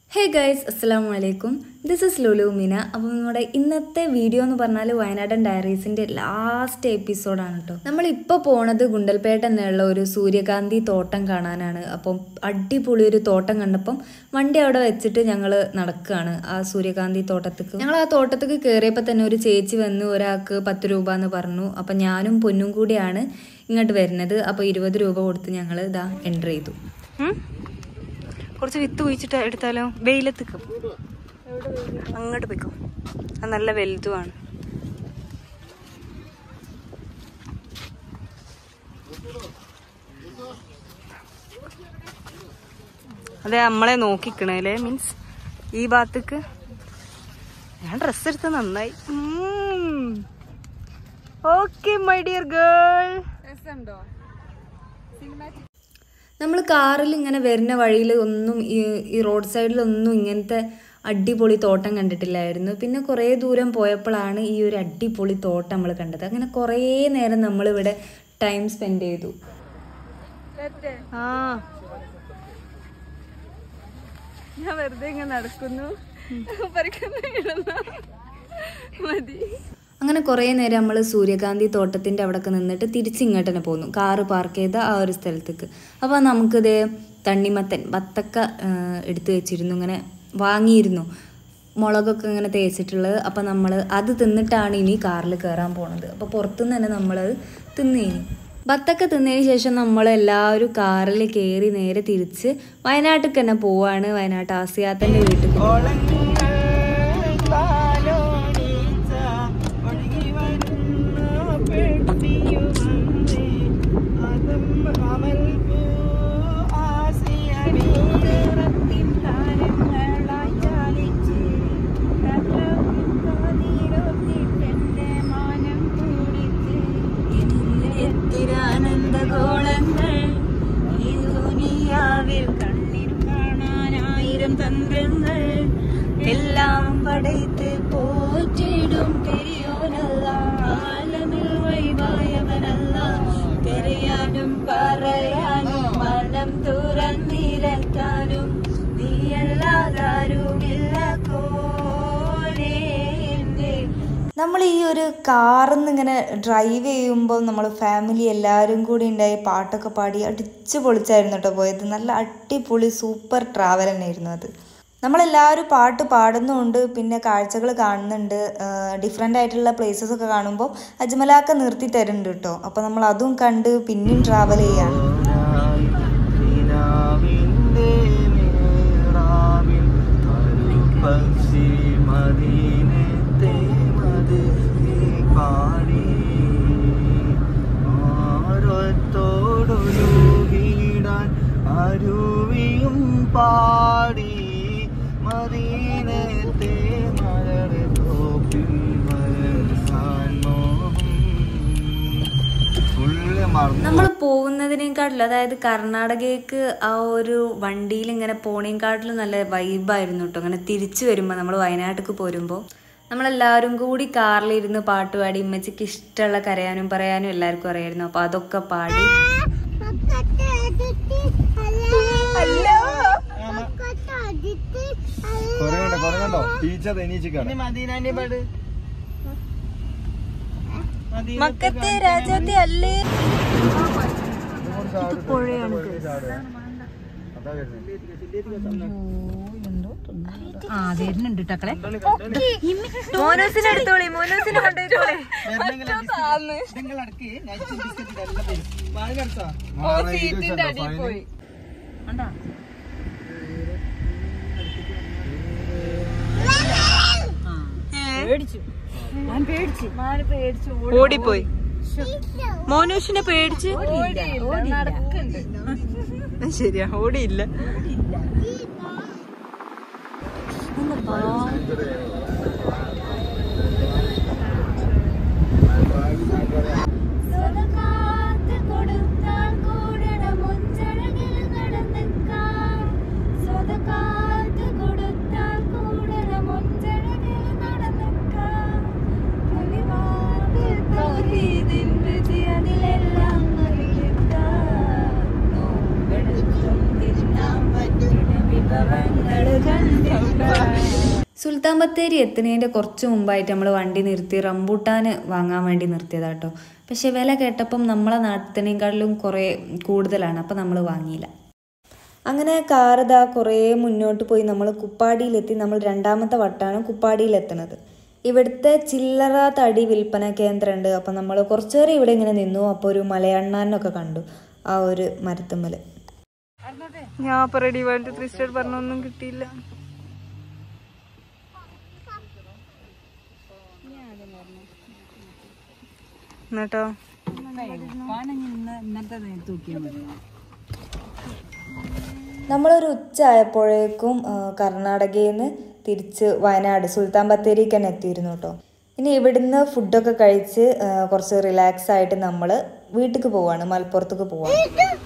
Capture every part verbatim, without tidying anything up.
Hey guys, assalamu alaikum. This is Lulu Mina. അപ്പോൾ നമ്മുടെ ഇന്നത്തെ വീഡിയോ എന്ന് പറഞ്ഞാൽ വയനാടൻ ഡയറീസിൻ്റെ ലാസ്റ്റ് എപ്പിസോഡാണ് കേട്ടോ. നമ്മളിപ്പോൾ പോണത് ഗുണ്ടൽപേട്ട എന്നുള്ള ഒരു സൂര്യകാന്തി തോട്ടം കാണാനാണ്. അപ്പം അടിപൊളി ഒരു തോട്ടം കണ്ടപ്പം വണ്ടി അവിടെ വെച്ചിട്ട് ഞങ്ങൾ നടക്കുകയാണ് ആ സൂര്യകാന്തി തോട്ടത്തേക്ക്. ഞങ്ങൾ ആ തോട്ടത്തേക്ക് കയറിയപ്പോൾ തന്നെ ഒരു ചേച്ചി വന്ന് ഒരാൾക്ക് പത്ത് രൂപ എന്ന് പറഞ്ഞു. അപ്പം ഞാനും പൊന്നും കൂടിയാണ് ഇങ്ങോട്ട് വരുന്നത്. അപ്പോൾ ഇരുപത് രൂപ കൊടുത്ത് ഞങ്ങൾ ഇതാ എൻ്റർ ചെയ്തു. കുറച്ച് വിത്ത് കുഴിച്ചിട്ട് എടുത്താലോ? വെയിലത്തേക്കും അങ്ങോട്ട് പോയിക്കോ, അത് നല്ല വലുതുമാണ്. അതെ, നമ്മളെ നോക്കിക്കണല്ലേ, മീൻസ് ഈ ഭാഗത്തേക്ക്. ഞാൻ ഡ്രസ്സ് എടുത്ത നന്നായി. Okay my dear girl. നമ്മൾ കാറിൽ ഇങ്ങനെ വരുന്ന വഴിയിൽ ഒന്നും ഈ ഈ റോഡ് സൈഡിലൊന്നും ഇങ്ങനത്തെ അടിപൊളി തോട്ടം കണ്ടിട്ടില്ലായിരുന്നു. പിന്നെ കുറേ ദൂരം പോയപ്പോഴാണ് ഈ ഒരു അടിപൊളി തോട്ടം നമ്മൾ കണ്ടത്. അങ്ങനെ കുറേ നേരം നമ്മളിവിടെ ടൈം സ്പെൻഡ് ചെയ്തു. ആ ഞാൻ വെറുതെ ഇങ്ങനെ നടക്കുന്നു, മതി. അങ്ങനെ കുറേ നേരം നമ്മൾ സൂര്യകാന്തി തോട്ടത്തിൻ്റെ അവിടെയൊക്കെ നിന്നിട്ട് തിരിച്ചിങ്ങോട്ട് തന്നെ പോന്നു, കാറ് പാർക്ക് ചെയ്ത ആ ഒരു സ്ഥലത്തേക്ക്. അപ്പോൾ നമുക്കിതേ തണ്ണിമത്തൻ വത്തക്ക എടുത്തു വെച്ചിരുന്നു, ഇങ്ങനെ വാങ്ങിയിരുന്നു, മുളകൊക്കെ ഇങ്ങനെ തേച്ചിട്ടുള്ളത്. അപ്പോൾ നമ്മൾ അത് തിന്നിട്ടാണ് ഇനി കാറിൽ കയറാൻ പോണത്. അപ്പോൾ പുറത്തുനിന്ന് തന്നെ നമ്മളത് തിന്നേനി. വത്തക്ക തിന്നതിന് ശേഷം നമ്മളെല്ലാവരും കാറിൽ കയറി നേരെ തിരിച്ച് വയനാട്ടിൽ തന്നെ പോവാണ്. വയനാട്ട് ആസിയാത്തൻ്റെ വീട്ടിൽ. തന്ത്രങ്ങൾ എല്ലാം പടയ്ത്ത് പോറ്റിടും പെരിയോനല്ല, ആലമിൽ വൈവായവനല്ല, പെരയാനും പറയാനും മനം തുറന്നിരക്കാനും നീയല്ലാതാരുമില്ല കോലേ. നമ്മൾ ഈ ഒരു കാറിൽ നിന്ന് ഇങ്ങനെ ഡ്രൈവ് ചെയ്യുമ്പോൾ നമ്മൾ ഫാമിലി എല്ലാവരും കൂടി ഉണ്ടായി പാട്ടൊക്കെ പാടി അടിച്ച് പൊളിച്ചായിരുന്നു കേട്ടോ പോയത്. നല്ല അടിപൊളി സൂപ്പർ ട്രാവൽ തന്നെയായിരുന്നു അത്. നമ്മളെല്ലാവരും പാട്ട് പാടുന്നുണ്ട്, പിന്നെ കാഴ്ചകൾ കാണുന്നുണ്ട്. ഡിഫറെൻ്റ് ആയിട്ടുള്ള പ്ലേസസ് ഒക്കെ കാണുമ്പോൾ അജ്മലാക്ക നിർത്തി തരുന്നുണ്ട് കേട്ടോ. അപ്പോൾ നമ്മൾ അതും കണ്ട് പിന്നെയും ട്രാവൽ ചെയ്യാണ്. അരുവിയും പാടി മദീനത്തെ മലരെ തോപ്പിൽ നമ്മൾ പോകുന്നതിനേക്കാട്ടിലും, അതായത് കർണാടകയ്ക്ക് ആ ഒരു വണ്ടിയിൽ ഇങ്ങനെ പോണേക്കാട്ടിലും നല്ല വൈബായിരുന്നു കേട്ടോ. അങ്ങനെ തിരിച്ചു വരുമ്പോൾ നമ്മൾ വയനാട്ടിലേക്ക് പോരുമ്പോൾ നമ്മളെല്ലാവരും കൂടി കാറിലിരുന്ന് പാട്ട് പാടി. ഉമ്മച്ചിക്ക് ഇഷ്ടമുള്ള കരയാനും പറയാനും എല്ലാവർക്കും അറിയായിരുന്നു. അപ്പോൾ അതൊക്കെ പാടി മക്കത്തെ രാജാത്തെ അല്ലേ. പുഴയാണ്. ആ വരുന്നുണ്ട് ടക്കളെ. മോനോസിനെ എടുത്തോളി, മോനോസിനെ കൊണ്ടുപോയിക്കോളെ. സീറ്റിന്റെ അടിയിൽ പോയി. ഓടിപ്പോയി. മോനൂഷിനെ പേടിച്ച് നടക്കുന്നുണ്ട്. ശരിയാ, ഓടിയില്ല. വിഭവങ്ങൾ സുൽത്താൻ ബത്തേരി എത്തുന്നതിൻ്റെ കുറച്ച് മുമ്പായിട്ട് നമ്മൾ വണ്ടി നിർത്തി റംബൂട്ടാൻ വാങ്ങാൻ വേണ്ടി നിർത്തിയതാട്ടോ. പക്ഷേ വില കേട്ടപ്പം നമ്മളെ നാട്ടിനേക്കാളിലും കുറേ കൂടുതലാണ്, അപ്പം നമ്മൾ വാങ്ങിയില്ല. അങ്ങനെ കാർ ഇതാ കുറേ മുന്നോട്ട് പോയി നമ്മൾ കുപ്പാടിയിലെത്തി. നമ്മൾ രണ്ടാമത്തെ വട്ടമാണ് കുപ്പാടിയിലെത്തുന്നത്. ഇവിടുത്തെ ചില്ലറ തടി വിൽപ്പന കേന്ദ്രമുണ്ട്. അപ്പം നമ്മൾ കുറച്ച് നേരം ഇവിടെ ഇങ്ങനെ നിന്നു. അപ്പോൾ ഒരു മലയണ്ണാനൊക്കെ കണ്ടു ആ ഒരു മരത്തുമ്മൽ. ഞാൻ അപ്പോൾ റെഡി വേൾഡ് ത്രീ സ്റ്റേറ്റ് പറഞ്ഞൊന്നും കിട്ടിയില്ല. എന്നിട്ടോ നമ്മളൊരു ഉച്ച ആയപ്പോഴേക്കും കർണാടകയിൽ നിന്ന് തിരിച്ച് വയനാട് സുൽത്താൻ ബത്തേരിക്ക് തന്നെ എത്തിയിരുന്നു കേട്ടോ. ഇനി ഇവിടുന്ന് ഫുഡൊക്കെ കഴിച്ച് കുറച്ച് റിലാക്സ് ആയിട്ട് നമ്മൾ വീട്ടിലേക്ക് പോവാണ്, മലപ്പുറത്തേക്ക് പോവാണ്.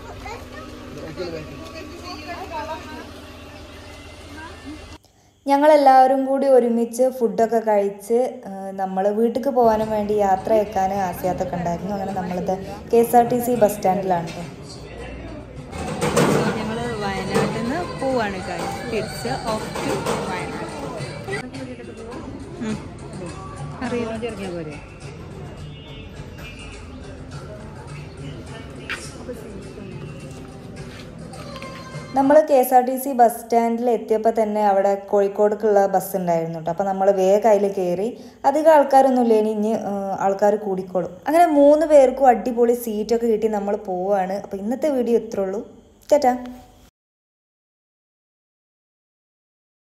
ഞങ്ങളെല്ലാവരും കൂടി ഒരുമിച്ച് ഫുഡൊക്കെ കഴിച്ച് നമ്മൾ വീട്ടിലേക്ക് പോകാനും വേണ്ടി യാത്ര വെക്കാൻ ആസ്യാത്തൊക്കെ ഉണ്ടായിരുന്നു. അങ്ങനെ നമ്മളിത് K S R T C bus സ്റ്റാൻഡിലാണ് കേട്ടോ. ഞങ്ങൾ വയനാട്ടിൽ നിന്ന് പോവാണ് തിരിച്ച് ഓഫ് ടു വയനാട്. അറിയാം നമ്മൾ K S R T C bus സ്റ്റാൻഡിൽ എത്തിയപ്പോൾ തന്നെ അവിടെ കോഴിക്കോടേക്കുള്ള ബസ് ഉണ്ടായിരുന്നു കേട്ടോ. അപ്പോൾ നമ്മൾ വേഗം അതിൽ കയറി. അധികം ആൾക്കാരൊന്നുമില്ല, ഇനി ഇനി ആൾക്കാർ കൂടിക്കോളും. അങ്ങനെ മൂന്ന് പേർക്കും അടിപൊളി സീറ്റൊക്കെ കിട്ടി നമ്മൾ പോവാണ്. അപ്പോൾ ഇന്നത്തെ വീഡിയോ ഇത്രേ ഉള്ളൂ. ടാറ്റാ.